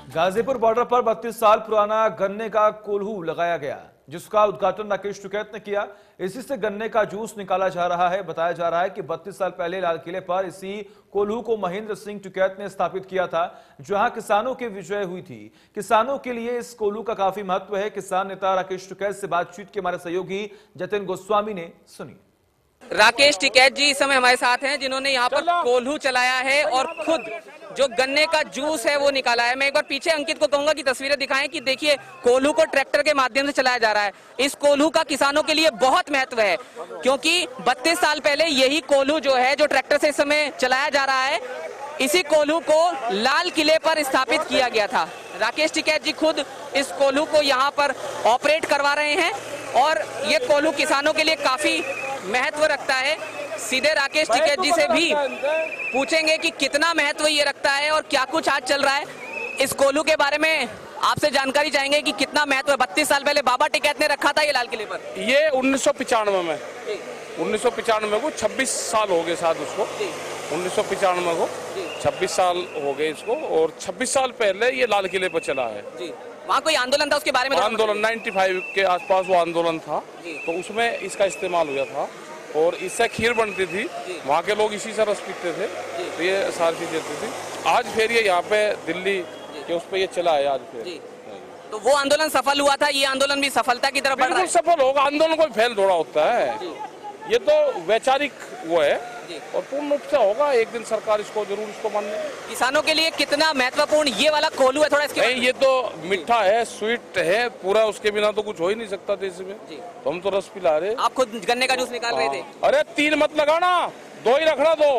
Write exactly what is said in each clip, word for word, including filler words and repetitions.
Ghazipur border पर बत्तीस साल पुराना गन्ने का कोल्हू लगाया गया, जिसका उद्घाटन राकेश टिकैत ने किया। इसी से गन्ने का जूस निकाला जा रहा है। बताया जा रहा है कि बत्तीस साल पहले लाल किले पर इसी कोल्हू को महेंद्र सिंह टिकैत ने स्थापित किया था, जहां किसानों की विजय हुई थी। किसानों के लिए इस कोल्हू का काफी महत्व है। किसान नेता राकेश टिकैत से बातचीत के हमारे सहयोगी जतिन गोस्वामी ने सुनी। राकेश टिकैत जी इस समय हमारे साथ हैं, जिन्होंने यहाँ पर कोल्हू चलाया है और खुद जो गन्ने का जूस है वो निकाला है। मैं एक बार पीछे अंकित को कहूंगा कि तस्वीरें दिखाएं कि देखिए कोल्हू को ट्रैक्टर के माध्यम से चलाया जा रहा है। इस कोल्हू का किसानों के लिए बहुत महत्व है, क्योंकि बत्तीस साल पहले यही कोल्हू जो है जो ट्रैक्टर से इस समय चलाया जा रहा है, इसी कोल्हू को लाल किले पर स्थापित किया गया था। राकेश टिकैत जी खुद इस कोल्हू को यहाँ पर ऑपरेट करवा रहे हैं और ये कोल्हू किसानों के लिए काफी महत्व रखता है। सीधे राकेश टिकैत जी से भी पूछेंगे कि कितना महत्व ये रखता है और क्या कुछ आज चल रहा है। इस कोल्हू के बारे में आपसे जानकारी चाहेंगे कि कितना महत्व है। बत्तीस साल पहले बाबा टिकैत ने रखा था ये लाल किले पर। ये उन्नीस सौ पिचानवे में उन्नीस सौ पिचानवे को छब्बीस साल हो गए साथ उसको। उन्नीस सौ पिचानवे को छब्बीस साल हो गए इसको, और छब्बीस साल पहले ये लाल किले पर चला है। वहाँ कोई आंदोलन था उसके बारे में? आंदोलन पचानवे के आसपास वो आंदोलन था, तो उसमें इसका इस्तेमाल हुआ था और इससे खीर बनती थी। वहाँ के लोग इसी से रस पीते थे, तो ये सारी चीजें थी। आज फिर ये यहाँ पे दिल्ली के उस पर ये चला है आज फिर। तो वो आंदोलन सफल हुआ था, ये आंदोलन भी सफलता की तरफ बढ़ रहा है। सफल होगा, आंदोलन कोई फेल थोड़ा होता है। ये तो वैचारिक वो है और पूर्ण रूप से होगा। एक दिन सरकार इसको जरूर इसको मान लेगी। किसानों के लिए कितना महत्वपूर्ण ये वाला कोल्हू है, थोड़ा इसके नहीं, ये तो मीठा है, स्वीट है पूरा, उसके बिना तो कुछ हो ही नहीं सकता देश में। तो हम तो रस पिला रहे। आप खुद गन्ने का जूस निकाल रहे थे? अरे तीन मत लगाना, दो ही रखना, दो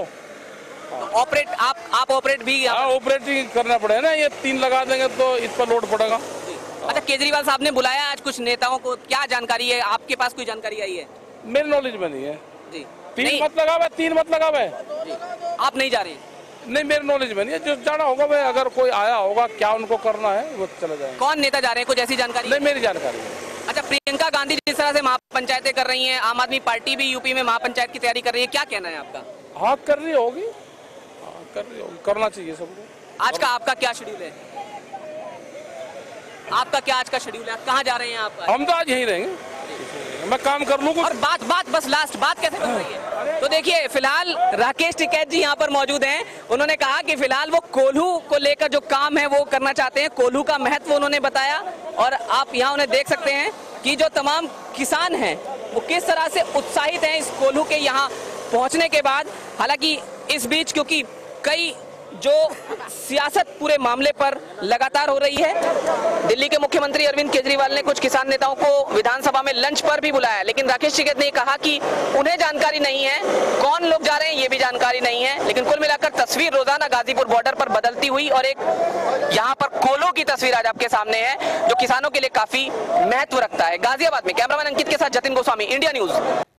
ऑपरेट आप आप ऑपरेट भी ऑपरेटिंग करना पड़ेगा ना। ये तीन लगा देंगे तो इस पर लोड पड़ेगा। अच्छा, केजरीवाल साहब ने बुलाया आज कुछ नेताओं को, क्या जानकारी है? आपके पास कोई जानकारी आई है? मेरे नॉलेज में नहीं है जी। तीन नहीं। मत लगावे, तीन मत लगावे। आप नहीं जा रहे? नहीं, मेरे नॉलेज में नहीं है। जो जाना होगा वह, अगर कोई आया होगा क्या उनको करना है वो चला जाएगा। कौन नेता जा रहे हैं, कुछ ऐसी जानकारी? नहीं, मेरी जानकारी है। अच्छा, प्रियंका गांधी जिस तरह से महापंचायतें कर रही हैं, आम आदमी पार्टी भी यूपी में महापंचायत की तैयारी कर रही है, क्या कहना है आपका? हाँ, कर रही होगी, हाँ, कर रही होगी, करना चाहिए सबको। आज का आपका क्या शेड्यूल है? आपका क्या आज का शेड्यूल है? कहाँ जा रहे हैं आप? हम तो आज यहीं रहेंगे, मैं काम कर लूँ। और बात बात बस लास्ट बात कैसे बन रही है? तो देखिए, फिलहाल राकेश टिकैत जी यहाँ पर मौजूद हैं। उन्होंने कहा कि फिलहाल वो कोल्हू को लेकर जो काम है वो करना चाहते हैं। कोल्हू का महत्व उन्होंने बताया और आप यहाँ उन्हें देख सकते हैं कि जो तमाम किसान हैं वो किस तरह से उत्साहित हैं इस कोल्हू के यहाँ पहुँचने के बाद। हालांकि इस बीच क्योंकि कई जो सियासत पूरे मामले पर लगातार हो रही है, दिल्ली के मुख्यमंत्री अरविंद केजरीवाल ने कुछ किसान नेताओं को विधानसभा में लंच पर भी बुलाया, लेकिन राकेश टिकैत ने कहा कि उन्हें जानकारी नहीं है, कौन लोग जा रहे हैं ये भी जानकारी नहीं है। लेकिन कुल मिलाकर तस्वीर रोजाना गाजीपुर बॉर्डर पर बदलती हुई और एक यहाँ पर कोल्हू की तस्वीर आज आपके सामने है, जो किसानों के लिए काफी महत्व रखता है। गाजियाबाद में कैमरामैन अंकित के साथ जतिन गोस्वामी, इंडिया न्यूज।